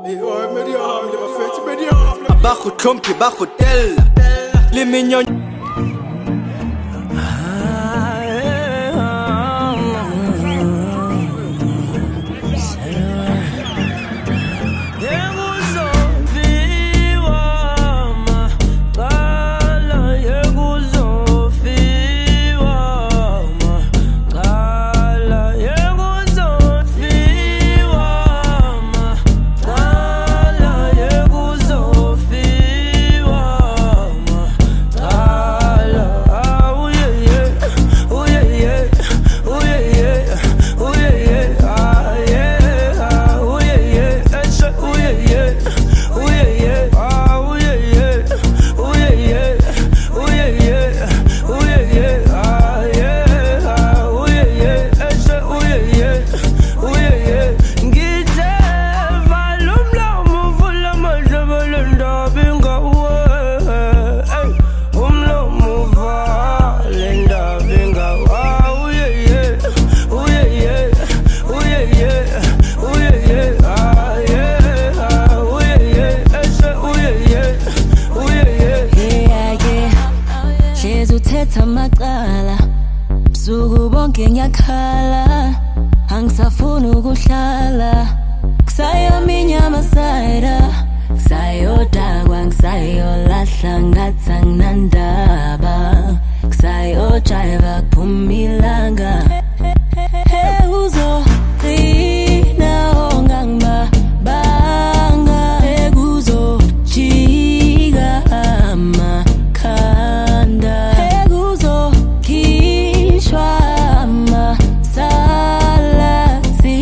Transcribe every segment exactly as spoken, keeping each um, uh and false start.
Abajo trompe, bajo tela. Les mignons. Maqala busuku bonke ngiyakhala angisafuni ukuhlala kusayaminya masayida kusayodakwa ngisayolahla ngathi anginandaba kusayojiva kuphuma ilanga uzogcina ongangibanga ekuzojika amakhanda Shwama sala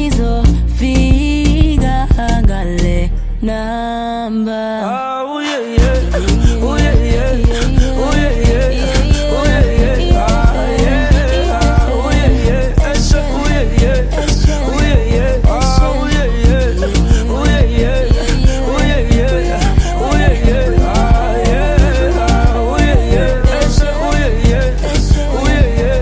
sizofika ngale namba. Oh yeah yeah, oh yeah yeah, oh yeah yeah, oh yeah yeah, ah yeah, oh yeah yeah, oh yeah yeah, oh yeah yeah, oh yeah yeah, oh yeah yeah, oh yeah yeah, oh yeah yeah, ah yeah, oh yeah yeah, oh yeah yeah, oh yeah yeah.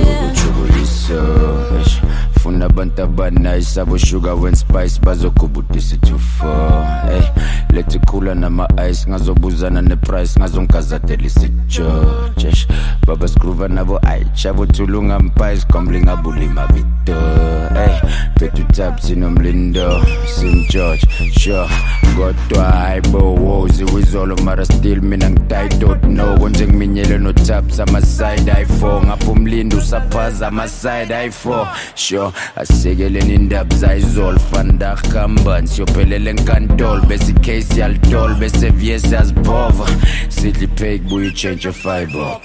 Funa bantabana isabo sugar when spice bazokubudisa too far. Hey, let's cool na ma ice ngazobuzana ne price ngazonkazatela isijojesh baba scruva nabo ay chabo tulunga mpies komblinga bulima bito. Hey, petu taps inomlindo Saint George sure godwa hayibo wozi wizolo mara still mina ngidai don't know konje ngiminyele no taps ama side i four ngapha umlindo usaphaza ama side i four sure asikeleni indaba zayizol fanda khambani siyophelele enkantolo bese case yaltol bese vyesa asbova sidli pay buy change of fiber.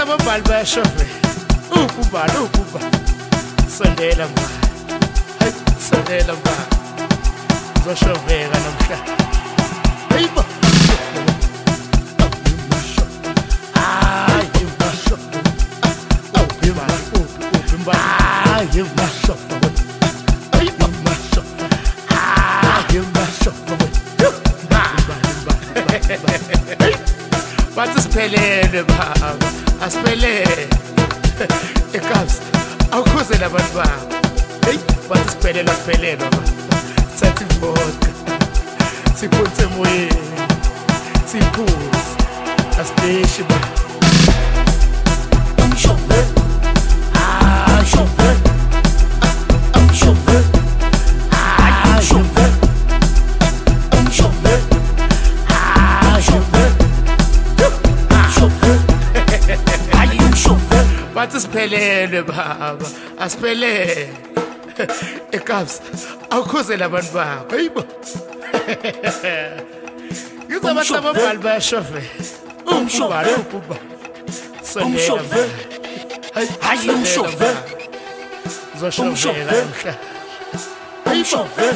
ababhali bayashove ukubhala ukubhala sondela mba hayi sondela mba zoshoveka namhla hayibo hayi masho hayi hayi masho hayibo masho hayi masho bathi siphelele baba asiphelele ekhasi awukhuze labantu babo hey bathi siphelele asiphelele baba sathi vodka siphuthe moyeni siphuze asideshi ba amshove ah shove amshove ah shove amshove ah shove bathi siphelele baba asiphelele ekhasi awukhuze labantu babo hayibo ngizaba ababhali bayashove umshove ubaba umshove hayi umshove zoshovela mhla umshove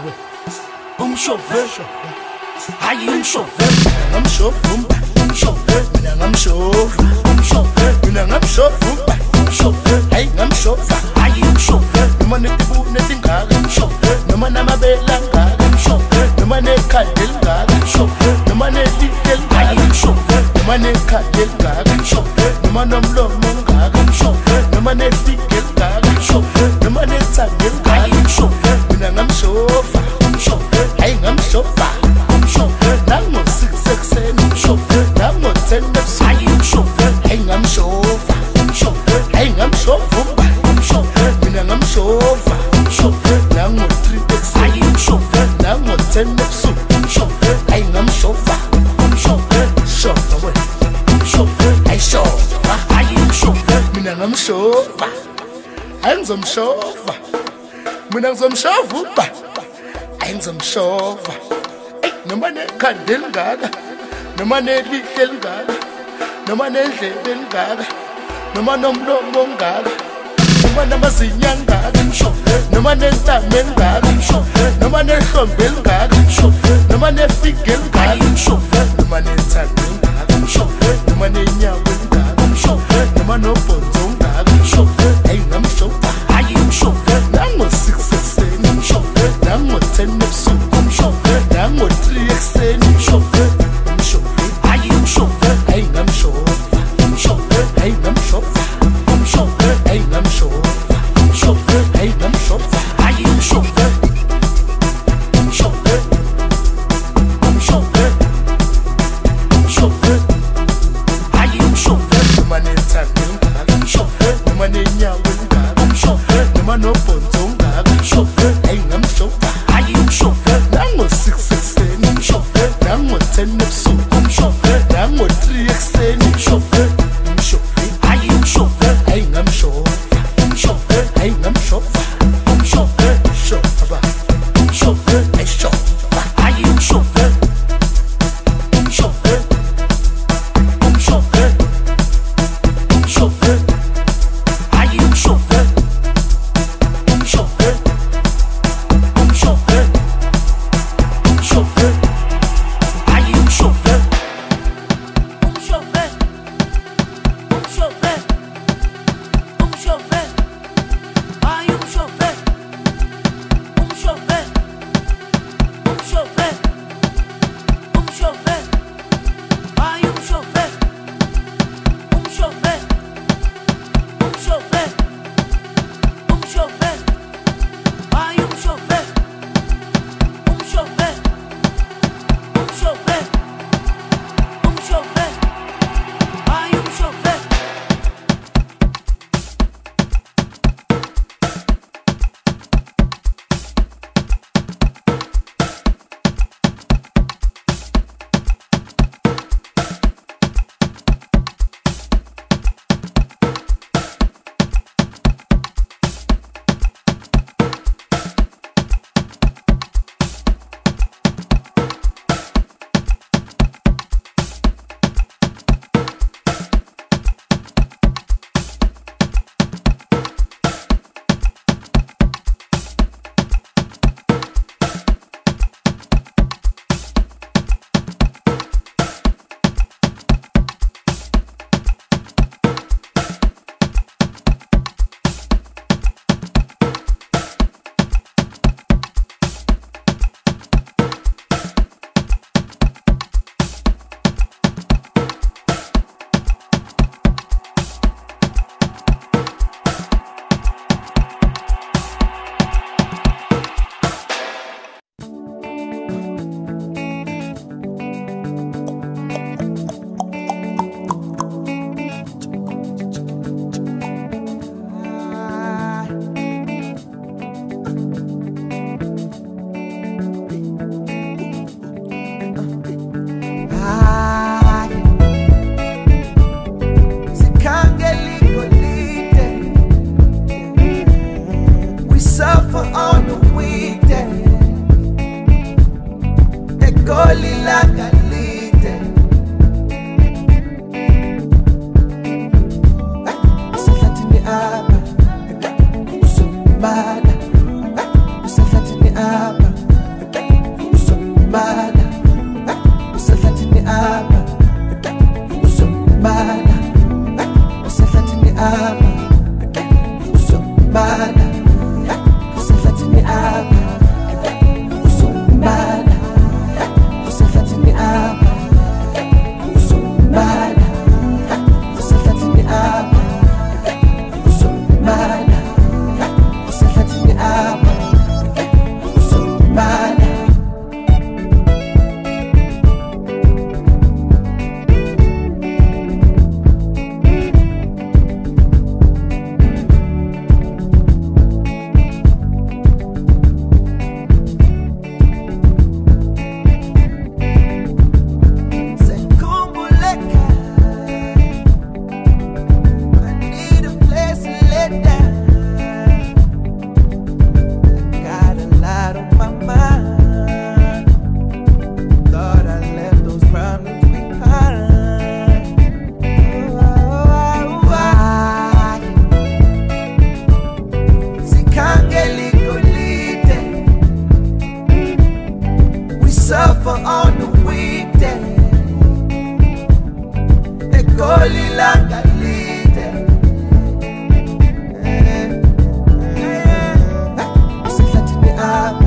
umshove hayi umshove amshove umshove mina ngamshove umshove mina ngamshove umshove hayi ngamshove hayi umshove noma netibu netingaka umshove noma namabela ngaka umshove noma nekhandela ngaka umshove noma neliteli ngaka umshove noma nekhandela ngaka umshove noma nomlomo ngaka umshove noma nefikeli ngaka umshove noma netsangeli ngaka umshove mina ngamshove umshove hayi ngamshove umshove nango six sekseni umshove nango ten ebusuku hayi umshove hayi ngamshove umshove hayi ngamshove umshove mina ngamshove umshove nango three ekuseni hayi umshove nango ten ebusuku umshove hayi ngamshove umshove shova we umshove hayi shova hayi umshove mina ngamshove hayi ngizomshova mina ngizomshova uba hayi ngizomshova noma nekhandela ngaka noma nelihle lingaka noma nendlebe lingaka noma nomlomo ngaka noma namazinya ngaka noma nentamo engaka noma nehlombe lingaka noma nefige lingaka noma nethando ngaka noma nenyawo lingaka noma nobhonzo ngaka hayi ngamshova hayi umshova nango six ekuseni umshova nango ten ebusuku umshova nango three ekuseni umshova umshova hayi umshova hayi ngamshova umshova hayi ngamshova umshova hayi ngamshova umshova hayi ngamshova hayi umshova umshova umshova umshova hayi umshova noma nethando ngaka umshova noma nenyawo ngaka umshova noma nobhonzo ngaka umshova hayi ngamshova hayi umshova nango six ekuseni umshova nango ten ebusuku umshova nango three ekuseni umshova umshova hayi umshova hayi ngamshova umshova hayi ngamshova umshova shova umshova hayi shova hayi umshova umshova umshova umshova hayi umshova umshova ibanga elide usehlathini apha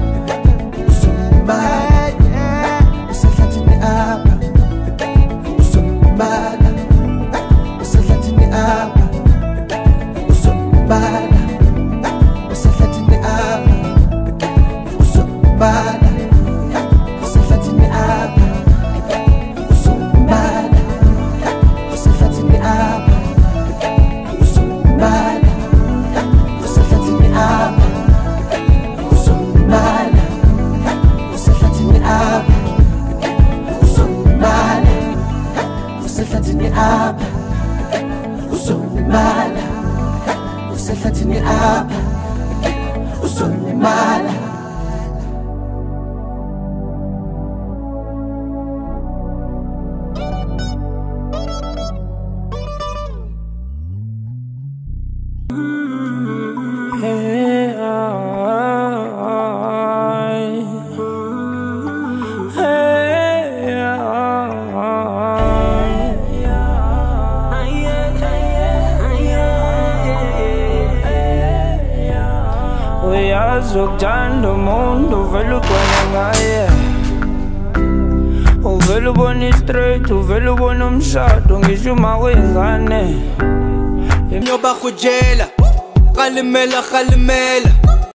usombala usehlathini apha usombala usehlathini apha usombala usehlathini apha usombala usehlathini apha usombala usehlathini apha usombala usehlathini apha usombala usehlathini apha usombala usehlathini apha usombala usehlathini apha usombala. Uyazokuthanda umuntu uvele ugcwale ngaye, uvele ubona i-straight, uvele ubona umshado ngisho uma kuyingane nyoba khujela khalimela khalimela